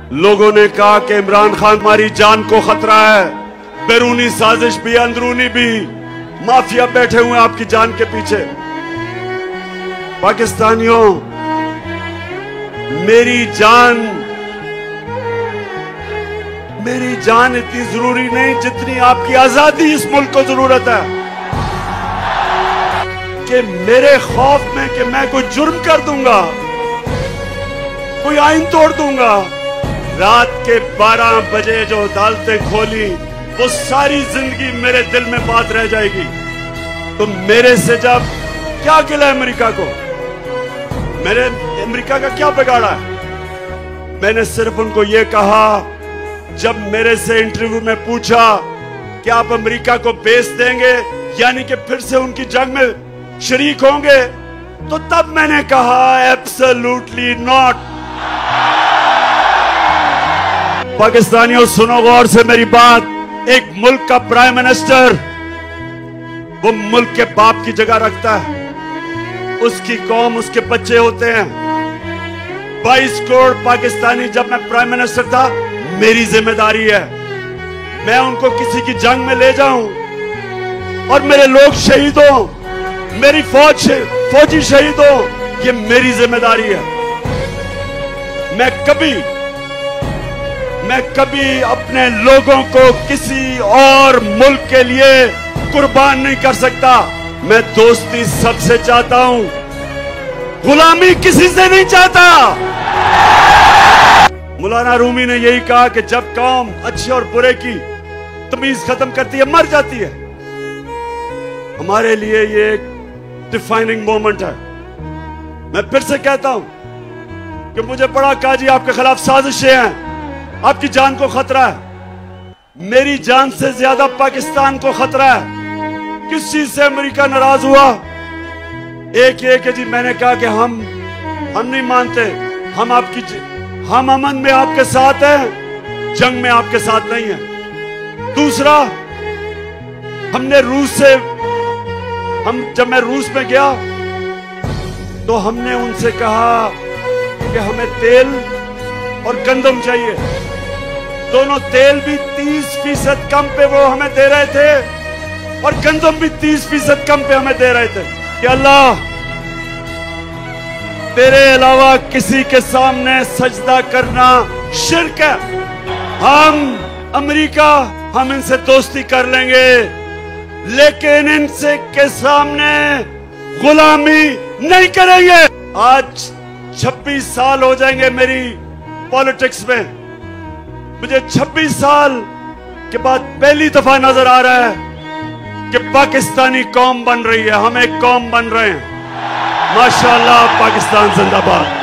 लोगों ने कहा कि इमरान खान हमारी जान को खतरा है, बैरूनी साजिश भी अंदरूनी भी, माफिया बैठे हुए हैं आपकी जान के पीछे। पाकिस्तानियों, मेरी जान इतनी जरूरी नहीं जितनी आपकी आजादी इस मुल्क को जरूरत है। कि मेरे खौफ में कि मैं कोई जुर्म कर दूंगा, कोई आइन तोड़ दूंगा, रात के 12 बजे जो अदालतें खोली वो सारी जिंदगी मेरे दिल में बात रह जाएगी। तो मेरे से जब क्या गिला है अमेरिका को, मेरे अमेरिका का क्या बिगाड़ा है? मैंने सिर्फ उनको ये कहा, जब मेरे से इंटरव्यू में पूछा कि आप अमेरिका को बेच देंगे यानी कि फिर से उनकी जंग में शरीक होंगे, तो तब मैंने कहा एब्सोल्युटली नॉट। पाकिस्तानियों सुनो गौर से मेरी बात। एक मुल्क का प्राइम मिनिस्टर वो मुल्क के बाप की जगह रखता है, उसकी कौम उसके बच्चे होते हैं। 22 करोड़ पाकिस्तानी जब मैं प्राइम मिनिस्टर था, मेरी जिम्मेदारी है मैं उनको किसी की जंग में ले जाऊं और मेरे लोग शहीद हो, मेरी फौजी शहीद हो, ये मेरी जिम्मेदारी है। मैं कभी अपने लोगों को किसी और मुल्क के लिए कुर्बान नहीं कर सकता। मैं दोस्ती सबसे चाहता हूं, गुलामी किसी से नहीं चाहता। मौलाना रूमी ने यही कहा कि जब कौम अच्छे और बुरे की तमीज खत्म करती है, मर जाती है। हमारे लिए ये एक डिफाइनिंग मोमेंट है। मैं फिर से कहता हूं कि मुझे पड़ा काजी आपके खिलाफ साजिशें हैं, आपकी जान को खतरा है। मेरी जान से ज्यादा पाकिस्तान को खतरा है। किस चीज से अमेरिका नाराज हुआ? एक ये कि जी मैंने कहा कि हम नहीं मानते, हम अमन में आपके साथ हैं, जंग में आपके साथ नहीं है। दूसरा, जब मैं रूस में गया तो हमने उनसे कहा कि हमें तेल और गंदम चाहिए। दोनों तेल भी 30% कम पे वो हमें दे रहे थे और गंदम भी 30% कम पे हमें दे रहे थे। कि अल्लाह, तेरे अलावा किसी के सामने सजदा करना शिर्क है। हम इनसे दोस्ती कर लेंगे, लेकिन इनसे के सामने गुलामी नहीं करेंगे। आज 26 साल हो जाएंगे मेरी पॉलिटिक्स में। मुझे 26 साल के बाद पहली दफा नजर आ रहा है कि पाकिस्तानी कौम बन रही है, हम एक कौम बन रहे हैं। माशाअल्लाह, पाकिस्तान जिंदाबाद।